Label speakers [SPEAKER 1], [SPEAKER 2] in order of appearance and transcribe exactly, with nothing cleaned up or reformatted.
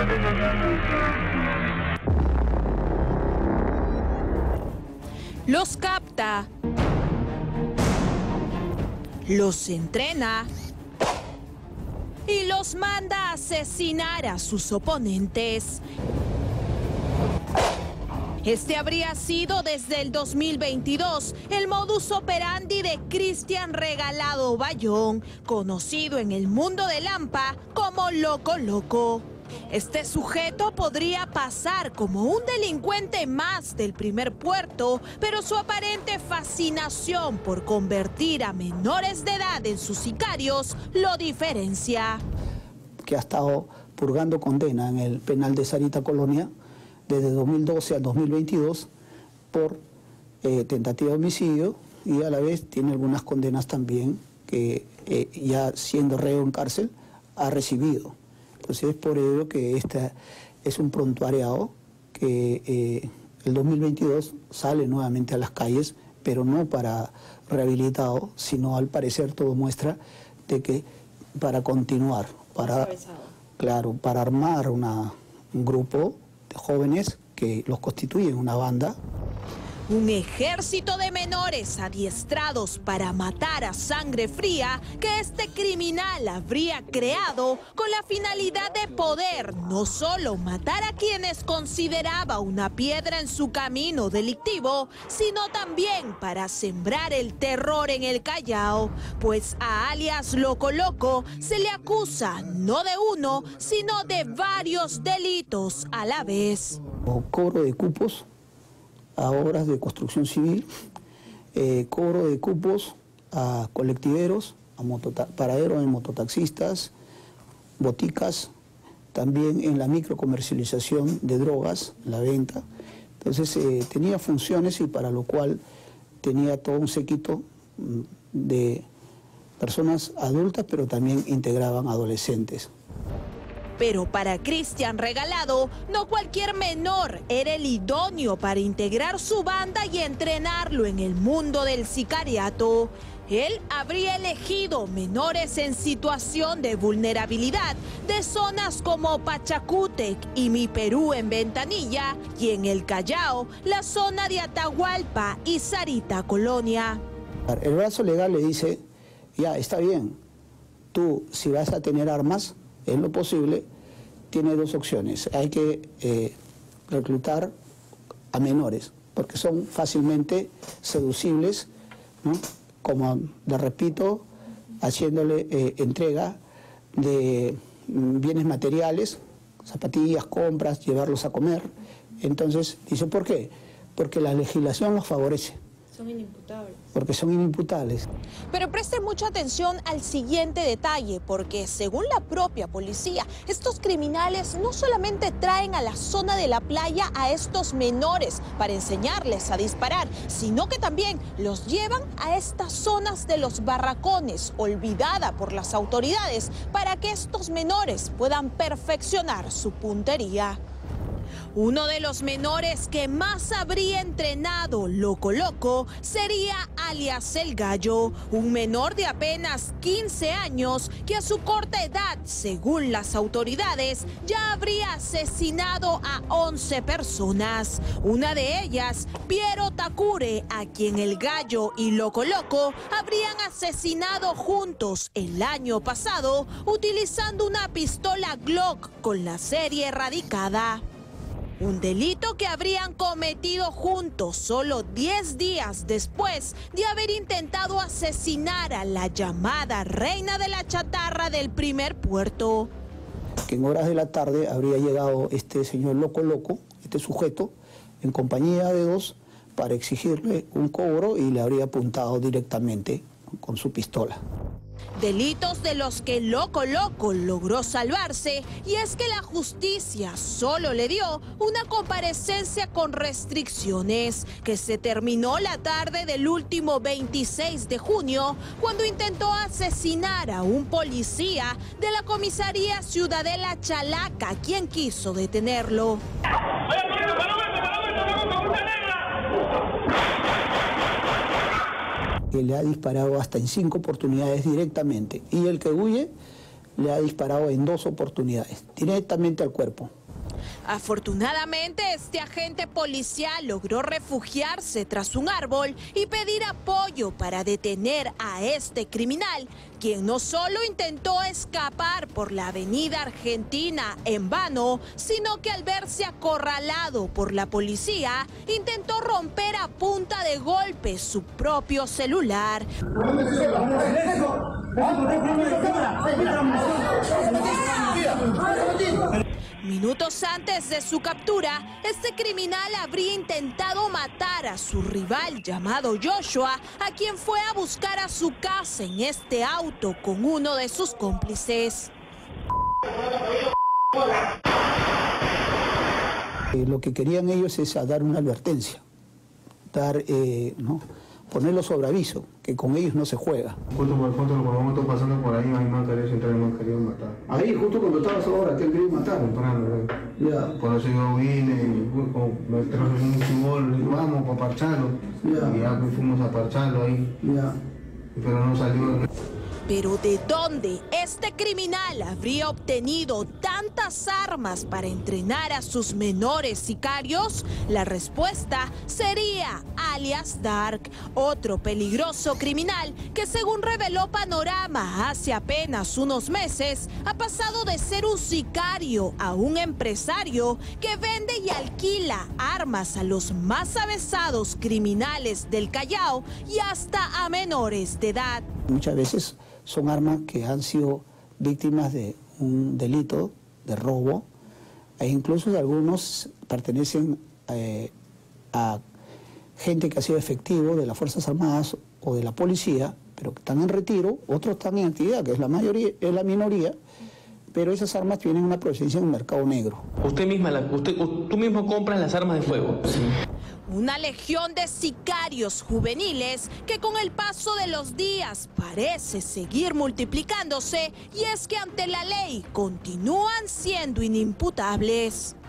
[SPEAKER 1] Los capta, los entrena y los manda a asesinar a sus oponentes. Este habría sido desde el dos mil veintidós el modus operandi de Cristian Regalado Bayón, conocido en el mundo de Lampa como Loco Loco. Este sujeto podría pasar como un delincuente más del primer puerto, pero su aparente fascinación por convertir a menores de edad en sus sicarios lo diferencia.
[SPEAKER 2] Que ha estado purgando condena en el penal de Sarita Colonia desde dos mil doce al dos mil veintidós por eh, tentativa de homicidio, y a la vez tiene algunas condenas también que eh, ya siendo reo en cárcel ha recibido. Entonces es por ello que este es un prontuariado que eh, el dos mil veintidós sale nuevamente a las calles, pero no para rehabilitado, sino al parecer todo muestra de que para continuar, para, claro, para armar una, un grupo de jóvenes que los constituyen una banda.
[SPEAKER 1] Un ejército de menores adiestrados para matar a sangre fría que este criminal habría creado con la finalidad de poder no solo matar a quienes consideraba una piedra en su camino delictivo, sino también para sembrar el terror en el Callao, pues a alias Loco Loco se le acusa no de uno, sino de varios delitos a la vez.
[SPEAKER 2] O cobro de cupos a obras de construcción civil, eh, cobro de cupos a colectiveros, a paraderos de mototaxistas, boticas, también en la microcomercialización de drogas, la venta. Entonces eh, tenía funciones y para lo cual tenía todo un séquito de personas adultas, pero también integraban adolescentes.
[SPEAKER 1] Pero para Cristian Regalado, no cualquier menor era el idóneo para integrar su banda y entrenarlo en el mundo del sicariato. Él habría elegido menores en situación de vulnerabilidad de zonas como Pachacútec y Mi Perú en Ventanilla, y en el Callao, la zona de Atahualpa y Sarita Colonia.
[SPEAKER 2] El brazo legal le dice, ya, está bien, tú si vas a tener armas, en lo posible, tiene dos opciones. Hay que eh, reclutar a menores, porque son fácilmente seducibles, ¿no? Como le repito, haciéndole eh, entrega de bienes materiales, zapatillas, compras, llevarlos a comer. Entonces, dice, ¿por qué? Porque la legislación los favorece.
[SPEAKER 3] Son inimputables.
[SPEAKER 2] Porque son inimputables.
[SPEAKER 1] Pero presten mucha atención al siguiente detalle, porque según la propia policía, estos criminales no solamente traen a la zona de la playa a estos menores para enseñarles a disparar, sino que también los llevan a estas zonas de los barracones, olvidada por las autoridades, para que estos menores puedan perfeccionar su puntería. Uno de los menores que más habría entrenado Loco Loco sería alias El Gallo, un menor de apenas quince años que a su corta edad, según las autoridades, ya habría asesinado a once personas. Una de ellas, Piero Takure, a quien El Gallo y Loco Loco habrían asesinado juntos el año pasado utilizando una pistola Glock con la serie erradicada. Un delito que habrían cometido juntos solo diez días después de haber intentado asesinar a la llamada reina de la chatarra del primer puerto.
[SPEAKER 2] Que en horas de la tarde habría llegado este señor Loco Loco, este sujeto, en compañía de dos, para exigirle un cobro y le habría apuntado directamente con su pistola.
[SPEAKER 1] Delitos de los que Loco Loco logró salvarse, y es que la justicia solo le dio una comparecencia con restricciones que se terminó la tarde del último veintiséis de junio, cuando intentó asesinar a un policía de la comisaría Ciudadela Chalaca, quien quiso detenerlo.
[SPEAKER 2] Que le ha disparado hasta en cinco oportunidades directamente, y el que huye le ha disparado en dos oportunidades, directamente al cuerpo.
[SPEAKER 1] Afortunadamente, este agente policial logró refugiarse tras un árbol y pedir apoyo para detener a este criminal, quien no solo intentó escapar por la avenida Argentina en vano, sino que al verse acorralado por la policía, intentó romper a punta de golpe su propio celular. Minutos antes de su captura, este criminal habría intentado matar a su rival llamado Joshua, a quien fue a buscar a su casa en este auto con uno de sus cómplices.
[SPEAKER 2] Eh, lo que querían ellos es a dar una advertencia, dar, eh, ¿no? ponerlo sobre aviso, que con ellos no se juega.
[SPEAKER 3] Justo por el fondo, cuando momento pasando por ahí, hay más querido entrar y más querido matar.
[SPEAKER 2] Ahí, justo cuando estabas ahora, te han querido matar.
[SPEAKER 3] Temprano,
[SPEAKER 2] Ya.
[SPEAKER 3] Por eso yo vine y como, me trajo un chibol, y vamos para parcharlo.
[SPEAKER 2] Ya.
[SPEAKER 3] Y ya pues, fuimos a parcharlo ahí.
[SPEAKER 2] Ya.
[SPEAKER 3] Pero no salió.
[SPEAKER 1] Pero ¿de dónde este criminal habría obtenido tantas armas para entrenar a sus menores sicarios? La respuesta sería alias Dark, otro peligroso criminal que, según reveló Panorama hace apenas unos meses, ha pasado de ser un sicario a un empresario que vende y alquila armas a los más avesados criminales del Callao y hasta a menores de edad.
[SPEAKER 2] Muchas veces son armas que han sido víctimas de un delito de robo e incluso algunos pertenecen eh, a gente que ha sido efectivo de las Fuerzas Armadas o de la policía, pero que están en retiro, otros están en actividad, que es la mayoría, es la minoría, pero esas armas tienen una presencia en el mercado negro.
[SPEAKER 4] Usted misma, la, usted, tú mismo compras las armas de fuego.
[SPEAKER 3] Sí.
[SPEAKER 1] Una legión de sicarios juveniles que con el paso de los días parece seguir multiplicándose, y es que ante la ley continúan siendo inimputables.